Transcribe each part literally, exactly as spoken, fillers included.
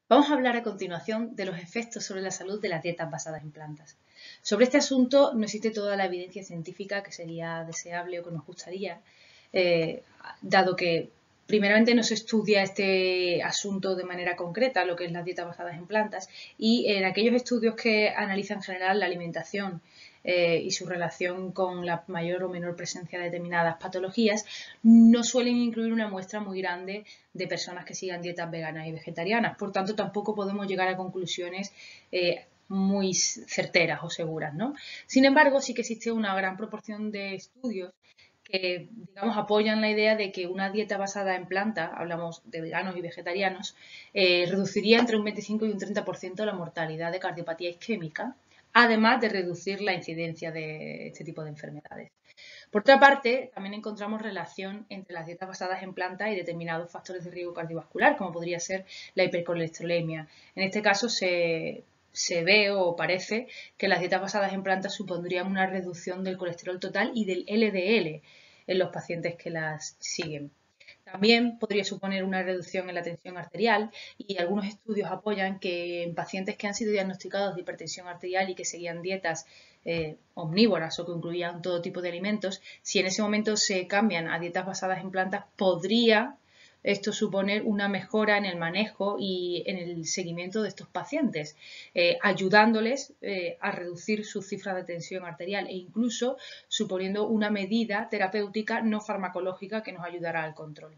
Vamos a hablar a continuación de los efectos sobre la salud de las dietas basadas en plantas. Sobre este asunto no existe toda la evidencia científica que sería deseable o que nos gustaría, eh, dado que primeramente no se estudia este asunto de manera concreta, lo que es las dietas basadas en plantas, y en aquellos estudios que analizan en general la alimentación eh, y su relación con la mayor o menor presencia de determinadas patologías, no suelen incluir una muestra muy grande de personas que sigan dietas veganas y vegetarianas. Por tanto, tampoco podemos llegar a conclusiones eh, muy certeras o seguras, ¿no? Sin embargo, sí que existe una gran proporción de estudios que, digamos, apoyan la idea de que una dieta basada en planta, hablamos de veganos y vegetarianos, eh, reduciría entre un veinticinco y un treinta por ciento la mortalidad de cardiopatía isquémica, además de reducir la incidencia de este tipo de enfermedades. Por otra parte, también encontramos relación entre las dietas basadas en plantas y determinados factores de riesgo cardiovascular, como podría ser la hipercolesterolemia. En este caso se, se ve o parece que las dietas basadas en plantas supondrían una reducción del colesterol total y del L D L en los pacientes que las siguen. También podría suponer una reducción en la tensión arterial y algunos estudios apoyan que en pacientes que han sido diagnosticados de hipertensión arterial y que seguían dietas eh, omnívoras o que incluían todo tipo de alimentos, si en ese momento se cambian a dietas basadas en plantas, podría esto suponer una mejora en el manejo y en el seguimiento de estos pacientes, eh, ayudándoles eh, a reducir sus cifras de tensión arterial e incluso suponiendo una medida terapéutica no farmacológica que nos ayudará al control.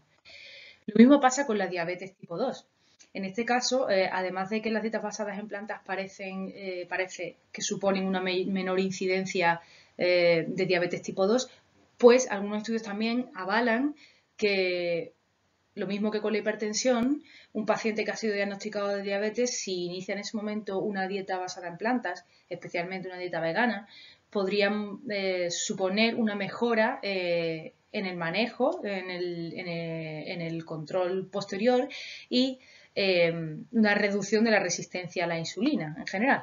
Lo mismo pasa con la diabetes tipo dos. En este caso, eh, además de que las dietas basadas en plantas parecen, eh, parece que suponen una me menor incidencia eh, de diabetes tipo dos, pues algunos estudios también avalan que lo mismo que con la hipertensión, un paciente que ha sido diagnosticado de diabetes, si inicia en ese momento una dieta basada en plantas, especialmente una dieta vegana, podrían eh, suponer una mejora eh, en el manejo, en el, en el, en el control posterior y eh, una reducción de la resistencia a la insulina en general.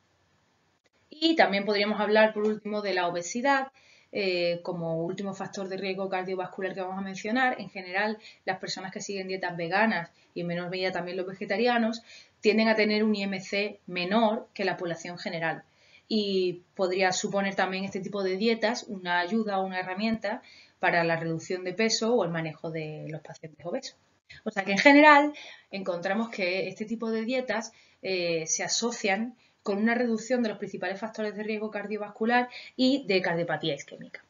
Y también podríamos hablar, por último, de la obesidad, eh, como último factor de riesgo cardiovascular que vamos a mencionar. En general, las personas que siguen dietas veganas y en menor medida también los vegetarianos tienden a tener un I M C menor que la población general. Y podría suponer también este tipo de dietas una ayuda o una herramienta para la reducción de peso o el manejo de los pacientes obesos. O sea que en general encontramos que este tipo de dietas eh, se asocian con una reducción de los principales factores de riesgo cardiovascular y de cardiopatía isquémica.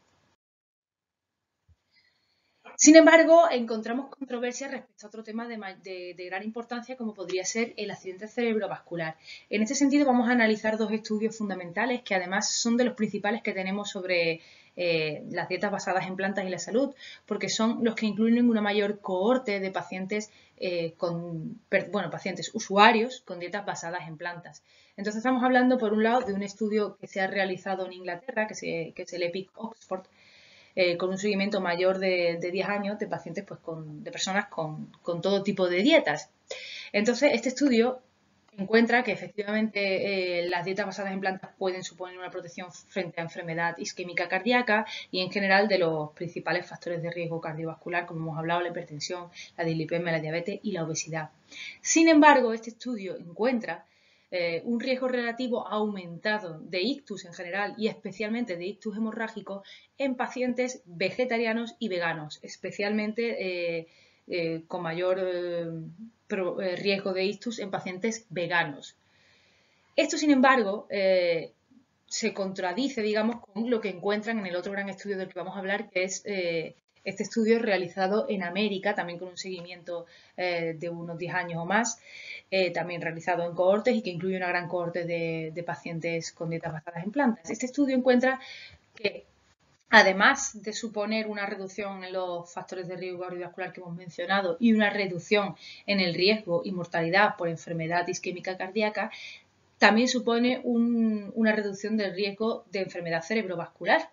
Sin embargo, encontramos controversias respecto a otro tema de, de, de, gran importancia como podría ser el accidente cerebrovascular. En este sentido vamos a analizar dos estudios fundamentales que además son de los principales que tenemos sobre eh, las dietas basadas en plantas y la salud, porque son los que incluyen una mayor cohorte de pacientes, eh, con, bueno, pacientes usuarios con dietas basadas en plantas. Entonces estamos hablando por un lado de un estudio que se ha realizado en Inglaterra, que, se, que es el EPIC Oxford, Eh, con un seguimiento mayor de, de diez años de pacientes, pues con, de personas con, con, todo tipo de dietas. Entonces, este estudio encuentra que efectivamente eh, las dietas basadas en plantas pueden suponer una protección frente a enfermedad isquémica cardíaca y en general de los principales factores de riesgo cardiovascular, como hemos hablado, la hipertensión, la dislipemia, la diabetes y la obesidad. Sin embargo, este estudio encuentra Eh, un riesgo relativo aumentado de ictus en general y especialmente de ictus hemorrágico en pacientes vegetarianos y veganos, especialmente eh, eh, con mayor eh, pro, eh, riesgo de ictus en pacientes veganos. Esto, sin embargo, eh, se contradice, digamos, con lo que encuentran en el otro gran estudio del que vamos a hablar, que es eh, este estudio realizado en América, también con un seguimiento eh, de unos diez años o más, eh, también realizado en cohortes y que incluye una gran cohorte de, de pacientes con dietas basadas en plantas. Este estudio encuentra que, además de suponer una reducción en los factores de riesgo cardiovascular que hemos mencionado y una reducción en el riesgo y mortalidad por enfermedad isquémica cardíaca, también supone un, una reducción del riesgo de enfermedad cerebrovascular.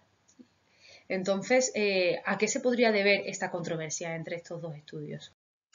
Entonces, eh, ¿a qué se podría deber esta controversia entre estos dos estudios?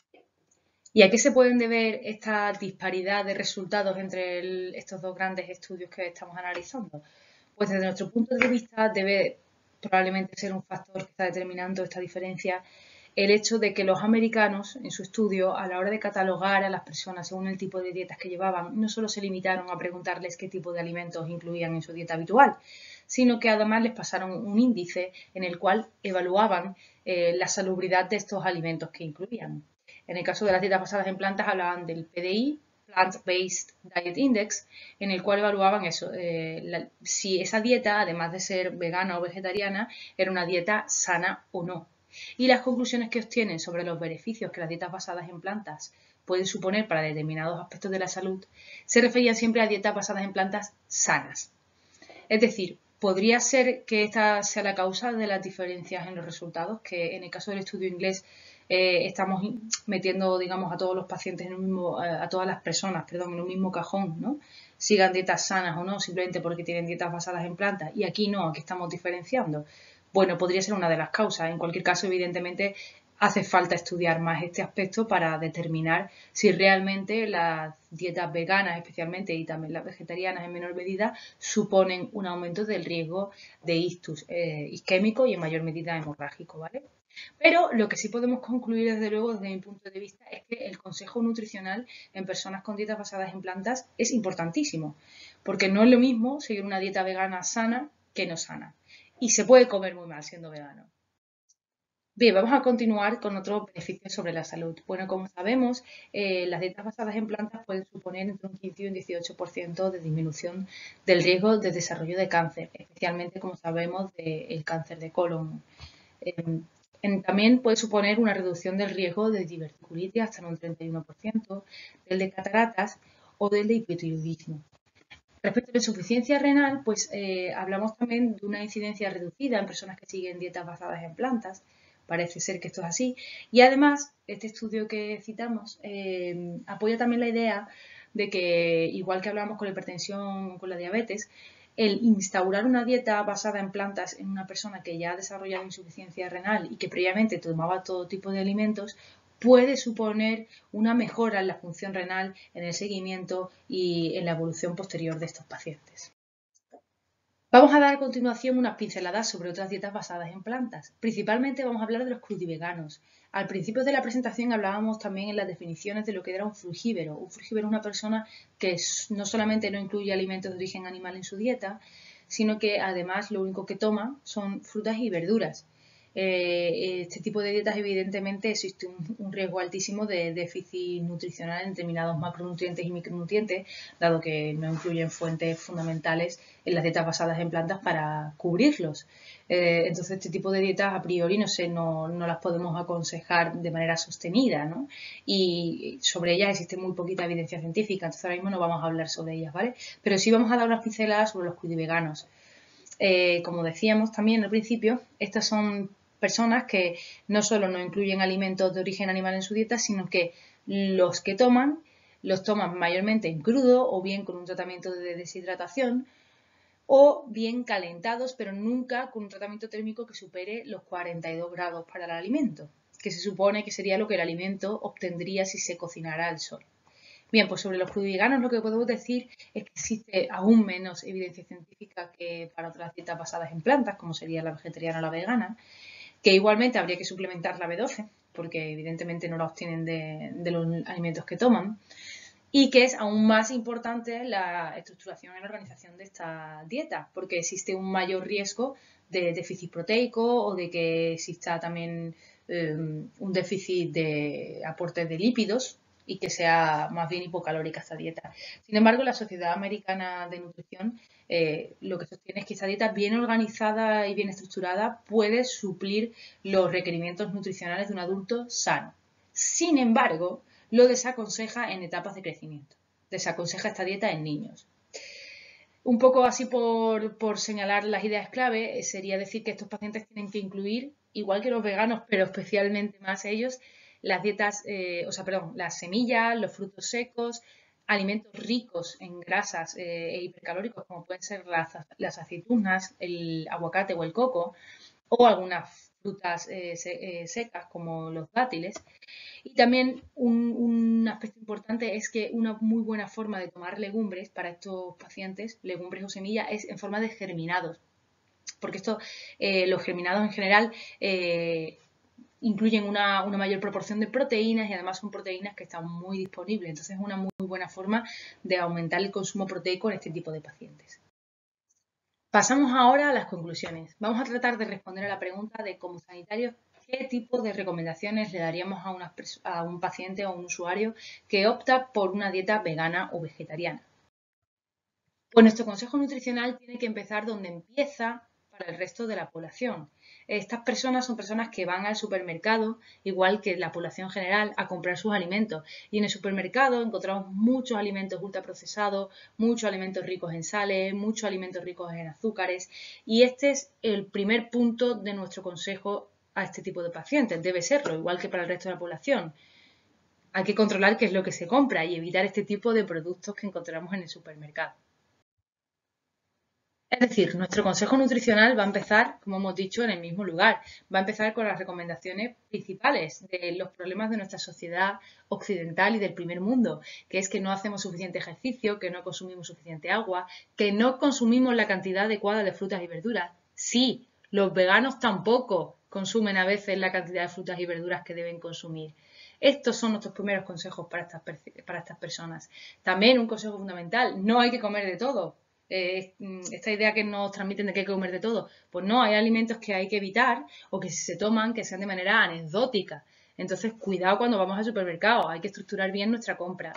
¿Y a qué se pueden deber esta disparidad de resultados entre el, estos dos grandes estudios que estamos analizando? Pues desde nuestro punto de vista debe probablemente ser un factor que está determinando esta diferencia el hecho de que los americanos, en su estudio, a la hora de catalogar a las personas según el tipo de dietas que llevaban, no solo se limitaron a preguntarles qué tipo de alimentos incluían en su dieta habitual, sino que además les pasaron un índice en el cual evaluaban eh, la salubridad de estos alimentos que incluían. En el caso de las dietas basadas en plantas hablaban del P D I, Plant-Based Diet Index, en el cual evaluaban eso, eh, la, si esa dieta, además de ser vegana o vegetariana, era una dieta sana o no. Y las conclusiones que obtienen sobre los beneficios que las dietas basadas en plantas pueden suponer para determinados aspectos de la salud se referían siempre a dietas basadas en plantas sanas. Es decir, podría ser que esta sea la causa de las diferencias en los resultados, que en el caso del estudio inglés eh, estamos metiendo, digamos, a todos los pacientes en un mismo, a todas las personas, perdón, en un mismo cajón, ¿no? Sigan dietas sanas o no, simplemente porque tienen dietas basadas en plantas, y aquí no, aquí estamos diferenciando. Bueno, podría ser una de las causas. En cualquier caso, evidentemente, hace falta estudiar más este aspecto para determinar si realmente las dietas veganas, especialmente, y también las vegetarianas en menor medida, suponen un aumento del riesgo de ictus eh, isquémico y en mayor medida hemorrágico, ¿vale? Pero lo que sí podemos concluir, desde luego, desde mi punto de vista, es que el consejo nutricional en personas con dietas basadas en plantas es importantísimo, porque no es lo mismo seguir una dieta vegana sana que no sana. Y se puede comer muy mal siendo vegano. Bien, vamos a continuar con otros beneficios sobre la salud. Bueno, como sabemos, eh, las dietas basadas en plantas pueden suponer entre un quince y un dieciocho por ciento de disminución del riesgo de desarrollo de cáncer, especialmente, como sabemos, del cáncer de colon. Eh, en, también puede suponer una reducción del riesgo de diverticulitis hasta en un treinta y uno por ciento, del de cataratas o del de hipotiroidismo. Respecto a la insuficiencia renal, pues eh, hablamos también de una incidencia reducida en personas que siguen dietas basadas en plantas. Parece ser que esto es así. Y además, este estudio que citamos eh, apoya también la idea de que, igual que hablamos con la hipertensión o con la diabetes, el instaurar una dieta basada en plantas en una persona que ya ha desarrollado insuficiencia renal y que previamente tomaba todo tipo de alimentos, puede suponer una mejora en la función renal, en el seguimiento y en la evolución posterior de estos pacientes. Vamos a dar a continuación unas pinceladas sobre otras dietas basadas en plantas. Principalmente vamos a hablar de los crudiveganos. Al principio de la presentación hablábamos también en las definiciones de lo que era un frugívoro. Un frugívoro es una persona que no solamente no incluye alimentos de origen animal en su dieta, sino que además lo único que toma son frutas y verduras. Eh, este tipo de dietas, evidentemente, existe un, un riesgo altísimo de déficit nutricional en determinados macronutrientes y micronutrientes, dado que no incluyen fuentes fundamentales en las dietas basadas en plantas para cubrirlos. Eh, entonces, este tipo de dietas a priori no, sé, no, no las podemos aconsejar de manera sostenida, ¿no? Y sobre ellas existe muy poquita evidencia científica, entonces ahora mismo no vamos a hablar sobre ellas, ¿vale? Pero sí vamos a dar unas pinceladas sobre los crudiveganos. Eh, como decíamos también al principio, estas son personas que no solo no incluyen alimentos de origen animal en su dieta, sino que los que toman, los toman mayormente en crudo o bien con un tratamiento de deshidratación o bien calentados, pero nunca con un tratamiento térmico que supere los cuarenta y dos grados para el alimento, que se supone que sería lo que el alimento obtendría si se cocinara al sol. Bien, pues sobre los crudiveganos lo que podemos decir es que existe aún menos evidencia científica que para otras dietas basadas en plantas, como sería la vegetariana o la vegana, que igualmente habría que suplementar la B doce, porque evidentemente no la obtienen de, de los alimentos que toman, y que es aún más importante la estructuración y la organización de esta dieta, porque existe un mayor riesgo de déficit proteico o de que exista también eh, un déficit de aporte de lípidos y que sea más bien hipocalórica esta dieta. Sin embargo, la Sociedad Americana de Nutrición eh, lo que sostiene es que esta dieta bien organizada y bien estructurada puede suplir los requerimientos nutricionales de un adulto sano. Sin embargo, lo desaconseja en etapas de crecimiento. Desaconseja esta dieta en niños. Un poco así por, por señalar las ideas clave, sería decir que estos pacientes tienen que incluir, igual que los veganos, pero especialmente más ellos, las dietas, eh, o sea, perdón, las semillas, los frutos secos, alimentos ricos en grasas eh, e hipercalóricos, como pueden ser las, las aceitunas, el aguacate o el coco, o algunas frutas eh, se, eh, secas como los dátiles. Y también un, un, aspecto importante es que una muy buena forma de tomar legumbres para estos pacientes, legumbres o semillas, es en forma de germinados. Porque esto, eh, los germinados en general, eh, incluyen una, una mayor proporción de proteínas y además son proteínas que están muy disponibles. Entonces es una muy buena forma de aumentar el consumo proteico en este tipo de pacientes. Pasamos ahora a las conclusiones. Vamos a tratar de responder a la pregunta de, como sanitarios, qué tipo de recomendaciones le daríamos a, una, a un paciente o a un usuario que opta por una dieta vegana o vegetariana. Pues nuestro consejo nutricional tiene que empezar donde empieza para el resto de la población. Estas personas son personas que van al supermercado, igual que la población general, a comprar sus alimentos. Y en el supermercado encontramos muchos alimentos ultraprocesados, muchos alimentos ricos en sales, muchos alimentos ricos en azúcares. Y este es el primer punto de nuestro consejo a este tipo de pacientes. Debe serlo, igual que para el resto de la población. Hay que controlar qué es lo que se compra y evitar este tipo de productos que encontramos en el supermercado. Es decir, nuestro consejo nutricional va a empezar, como hemos dicho, en el mismo lugar. Va a empezar con las recomendaciones principales de los problemas de nuestra sociedad occidental y del primer mundo, que es que no hacemos suficiente ejercicio, que no consumimos suficiente agua, que no consumimos la cantidad adecuada de frutas y verduras. Sí, los veganos tampoco consumen a veces la cantidad de frutas y verduras que deben consumir. Estos son nuestros primeros consejos para estas, para estas personas. También un consejo fundamental, no hay que comer de todo. Eh, esta idea que nos transmiten de que hay que comer de todo. Pues no, hay alimentos que hay que evitar o que si se toman que sean de manera anecdótica. Entonces, cuidado cuando vamos al supermercado, hay que estructurar bien nuestra compra.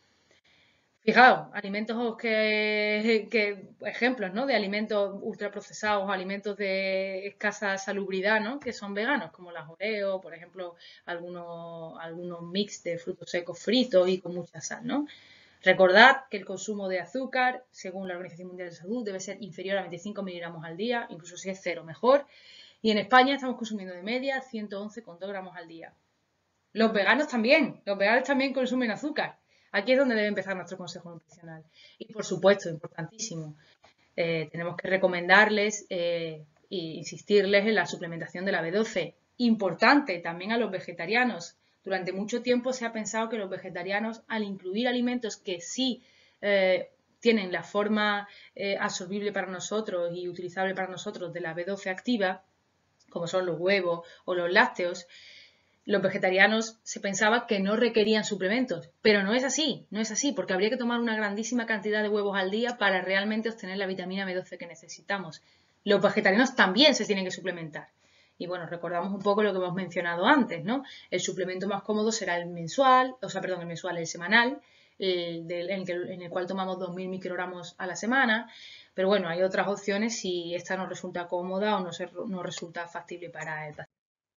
Fijaos, alimentos que, que ejemplos, ¿no? De alimentos ultraprocesados, alimentos de escasa salubridad, ¿no? Que son veganos, como las Oreo, por ejemplo, algunos, algunos mix de frutos secos fritos y con mucha sal, ¿no? Recordad que el consumo de azúcar, según la Organización Mundial de Salud, debe ser inferior a veinticinco miligramos al día, incluso si es cero, mejor. Y en España estamos consumiendo de media ciento once coma dos gramos al día. Los veganos también, los veganos también consumen azúcar. Aquí es donde debe empezar nuestro consejo nutricional. Y por supuesto, importantísimo, eh, tenemos que recomendarles e insistirles en la suplementación de la B doce. Importante también a los vegetarianos. Durante mucho tiempo se ha pensado que los vegetarianos, al incluir alimentos que sí eh, tienen la forma eh, absorbible para nosotros y utilizable para nosotros de la B doce activa, como son los huevos o los lácteos, los vegetarianos se pensaba que no requerían suplementos, pero no es así, no es así, porque habría que tomar una grandísima cantidad de huevos al día para realmente obtener la vitamina B doce que necesitamos. Los vegetarianos también se tienen que suplementar. Y bueno, recordamos un poco lo que hemos mencionado antes, ¿no? El suplemento más cómodo será el mensual, o sea, perdón, el mensual, el semanal, el del, en, el que, en el cual tomamos dos mil microgramos a la semana. Pero bueno, hay otras opciones si esta no resulta cómoda o no, se, no resulta factible para el paciente.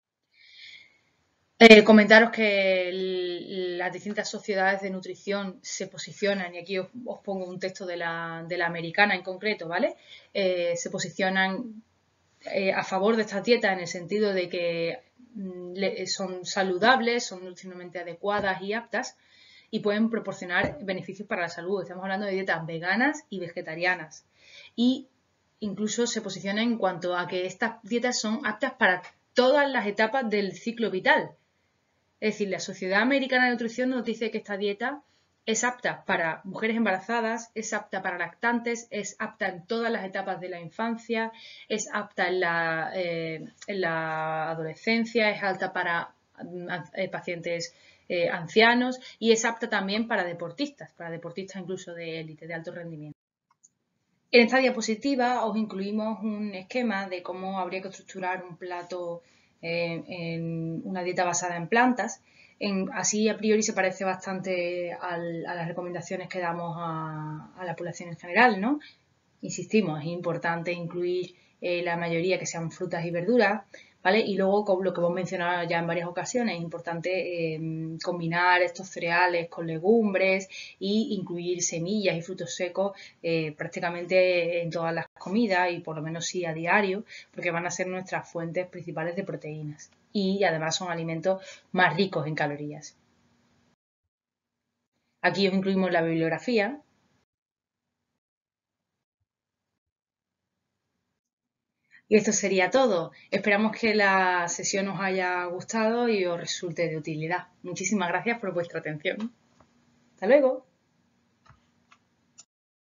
Eh, comentaros que el, las distintas sociedades de nutrición se posicionan, y aquí os, os pongo un texto de la, de la americana en concreto, ¿vale? Eh, se posicionan eh, a favor de estas dietas en el sentido de que mm, le, son saludables, son nutricionalmente adecuadas y aptas y pueden proporcionar beneficios para la salud. Estamos hablando de dietas veganas y vegetarianas. Y incluso se posicionan en cuanto a que estas dietas son aptas para todas las etapas del ciclo vital. Es decir, la Sociedad Americana de Nutrición nos dice que esta dieta es apta para mujeres embarazadas, es apta para lactantes, es apta en todas las etapas de la infancia, es apta en la, eh, en la adolescencia, es apta para eh, pacientes eh, ancianos y es apta también para deportistas, para deportistas incluso de élite, de alto rendimiento. En esta diapositiva os incluimos un esquema de cómo habría que estructurar un plato eh, en una dieta basada en plantas. En, así a priori se parece bastante al, a las recomendaciones que damos a, a la población en general, ¿no? Insistimos, es importante incluir eh, la mayoría que sean frutas y verduras, ¿vale? Y luego, con lo que hemos mencionado ya en varias ocasiones, es importante eh, combinar estos cereales con legumbres e incluir semillas y frutos secos eh, prácticamente en todas las comidas y por lo menos sí a diario, porque van a ser nuestras fuentes principales de proteínas y además son alimentos más ricos en calorías. Aquí os incluimos la bibliografía. Y esto sería todo. Esperamos que la sesión os haya gustado y os resulte de utilidad. Muchísimas gracias por vuestra atención. Hasta luego.